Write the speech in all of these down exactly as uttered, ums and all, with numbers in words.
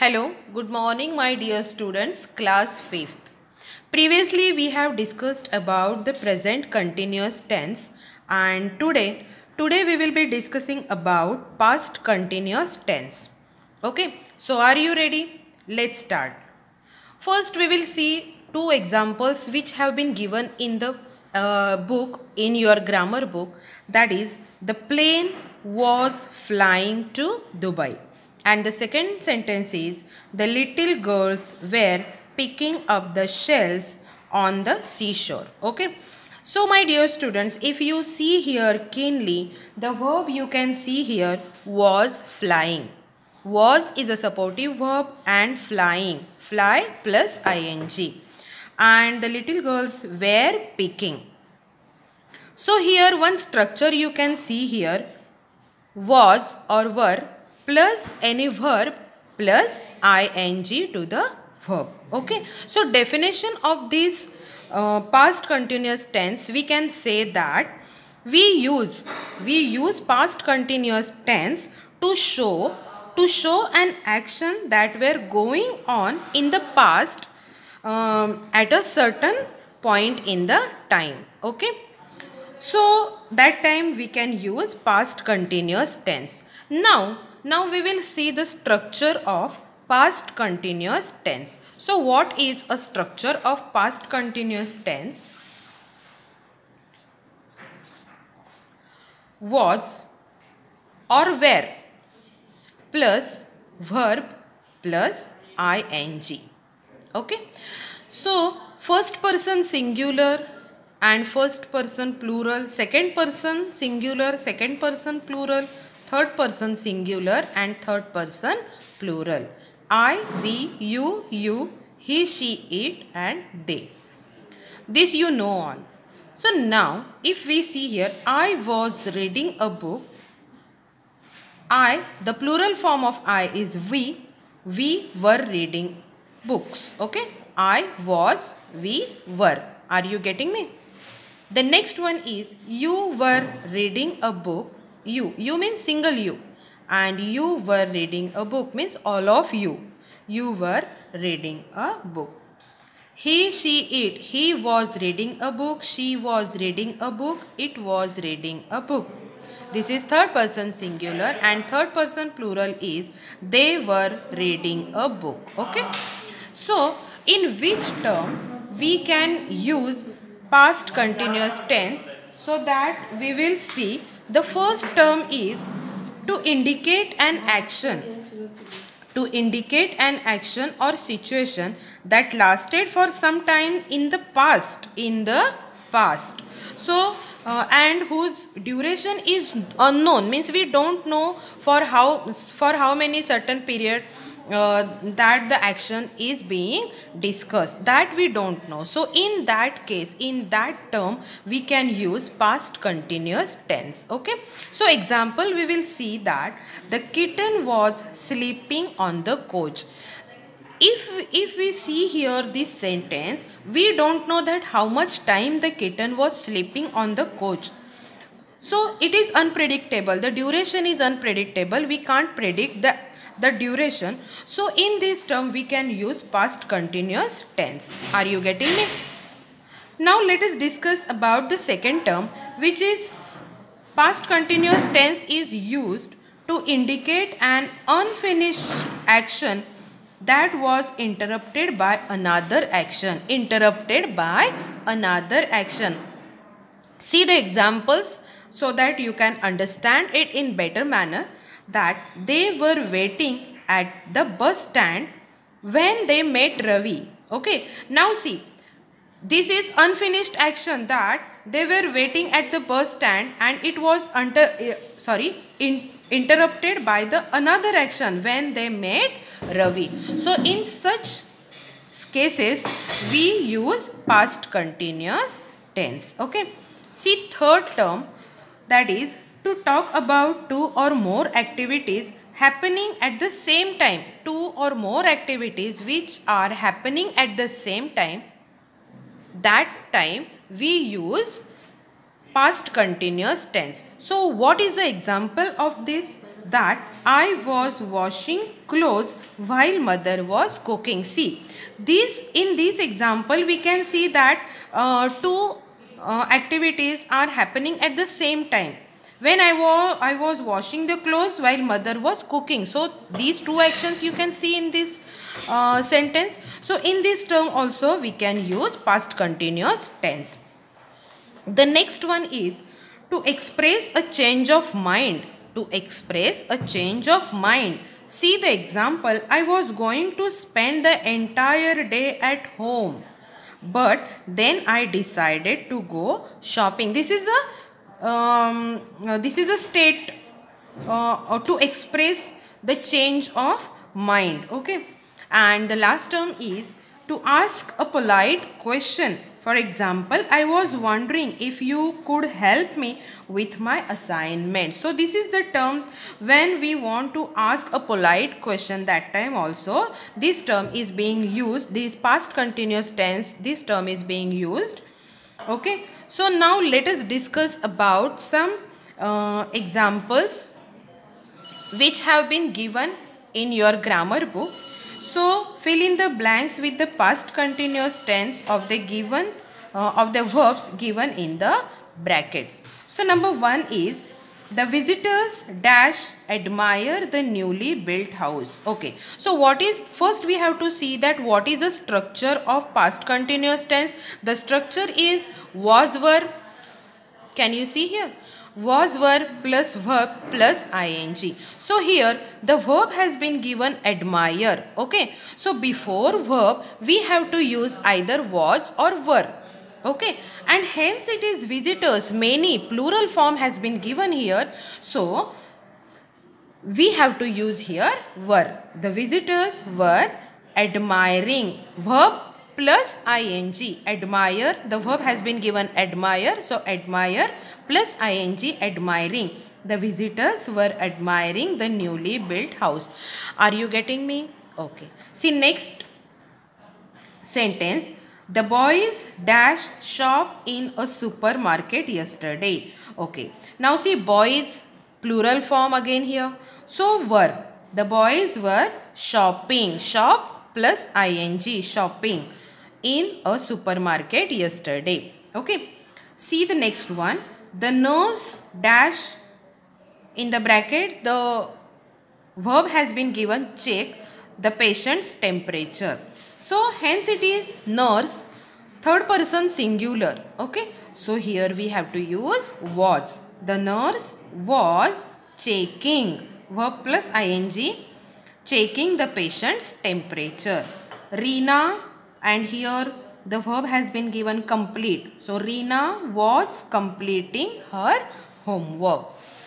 Hello, good morning my dear students, class fifth. Previously we have discussed about the present continuous tense and today, today we will be discussing about past continuous tense. Okay, so are you ready? Let's start. First we will see two examples which have been given in the uh, book, in your grammar book, that is the plane was flying to Dubai. And the second sentence is the little girls were picking up the shells on the seashore. Okay. So my dear students, if you see here keenly, the verb you can see here was flying. Was is a supportive verb and flying. Fly plus ing. And the little girls were picking. So here one structure you can see here, was or were plus any verb plus ing to the verb. Okay. So definition of this uh, past continuous tense, we can say that we use we use past continuous tense to show to show an action that were going on in the past um, at a certain point in the time. Okay. So that time we can use past continuous tense. Now, now we will see the structure of past continuous tense. So what is a structure of past continuous tense? Was or were plus verb plus ing. Okay. So first person singular and first person plural, second person singular, second person plural, third person singular and third person plural. I, we, you, you, he, she, it and they. This you know all. So now if we see here, I was reading a book. I, the plural form of I is we. We were reading books. Okay. I was, we were. Are you getting me? The next one is you were reading a book. You. You means single you. And you were reading a book means all of you. You were reading a book. He, she, it. He was reading a book. She was reading a book. It was reading a book. This is third person singular and third person plural is they were reading a book. Okay. So in which term we can use past continuous tense, so that we will see the first term is to indicate an action, to indicate an action or situation that lasted for some time in the past, in the past. So uh, and whose duration is unknown, means we don't know for how for how many certain period Uh, that the action is being discussed, that we don't know. So in that case, in that term we can use past continuous tense. Okay. So example, we will see that the kitten was sleeping on the coach. If, if we see here this sentence, we don't know that how much time the kitten was sleeping on the coach. So it is unpredictable. The duration is unpredictable. We can't predict the the duration. So in this term we can use past continuous tense. Are you getting me? Now let us discuss about the second term, which is past continuous tense is used to indicate an unfinished action that was interrupted by another action. Interrupted by another action. See the examples so that you can understand it in better manner. That they were waiting at the bus stand when they met Ravi. Okay. Now see, this is unfinished action, that they were waiting at the bus stand and it was under uh, sorry in, interrupted by the another action when they met Ravi. So in such cases we use past continuous tense. Okay. See third term, that is to talk about two or more activities happening at the same time. Two or more activities which are happening at the same time. That time we use past continuous tense. So what is the example of this? that I was washing clothes while mother was cooking. See, this in this example we can see that uh, two uh, activities are happening at the same time. When I was I was washing the clothes while mother was cooking. So these two actions you can see in this uh, sentence. So in this term also we can use past continuous tense. The next one is to express a change of mind. To express a change of mind. See the example. I was going to spend the entire day at home, but then I decided to go shopping. This is a um, uh, this is a state uh, to express the change of mind. Okay, and the last term is to ask a polite question. For example, I was wondering if you could help me with my assignment. So this is the term when we want to ask a polite question. That time also this term is being used. This past continuous tense, this term is being used. Okay. So now let us discuss about some uh, examples which have been given in your grammar book. So fill in the blanks with the past continuous tense of the given uh, of the verbs given in the brackets. So number one is the visitors dash admire the newly built house. Okay. So what is, first we have to see that what is the structure of past continuous tense. The structure is was, were. Can you see here? Was, were plus verb plus ing. So here the verb has been given admire. Okay. So before verb we have to use either was or were. Okay. And hence it is visitors, many, plural form has been given here. So we have to use here were. The visitors were admiring. Verb plus ing. Admire. The verb has been given admire. So admire plus ing, admiring. The visitors were admiring the newly built house. Are you getting me? Okay. See next sentence. The boys dash shop in a supermarket yesterday. Okay. Now see boys, plural form again here. So were. The boys were shopping. Shop plus ing, shopping in a supermarket yesterday. Okay. See the next one. The nurse dash, in the bracket the verb has been given check the patient's temperature. So hence it is nurse, third person singular. Okay. So here we have to use was. The nurse was checking, verb plus ing, checking the patient's temperature. Reena, and here the verb has been given complete. So Reena was completing her homework.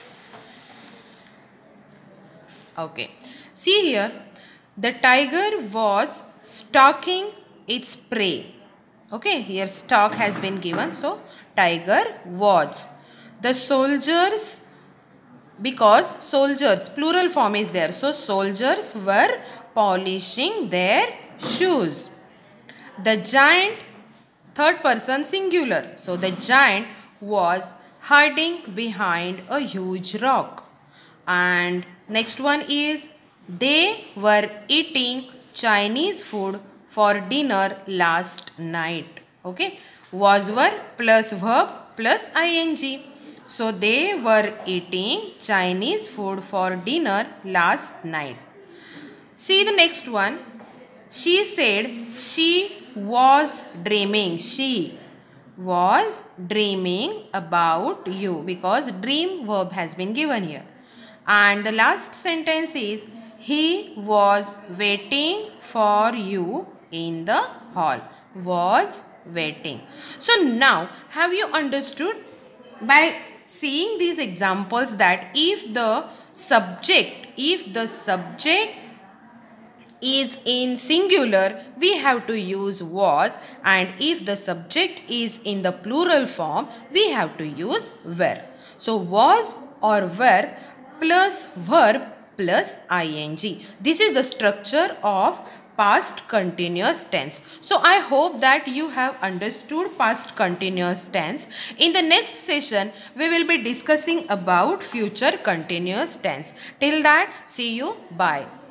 Okay. See here, the tiger was stalking its prey. Okay. Here stalk has been given. So tiger was. The soldiers, because soldiers, plural form is there. So soldiers were polishing their shoes. The giant, third person singular. So the giant was hiding behind a huge rock. And next one is they were eating Chinese food for dinner last night. Okay. Was, were plus verb plus ing. So they were eating Chinese food for dinner last night. See the next one. She said she was dreaming. She was dreaming about you, because dream verb has been given here. And the last sentence is he was waiting for you in the hall. Was waiting. So now have you understood by seeing these examples that if the subject, if the subject is in singular, we have to use was, and if the subject is in the plural form, we have to use were. So was or were plus verb plus ing. This is the structure of past continuous tense. So I hope that you have understood past continuous tense. In the next session, we will be discussing about future continuous tense. Till that, see you. Bye.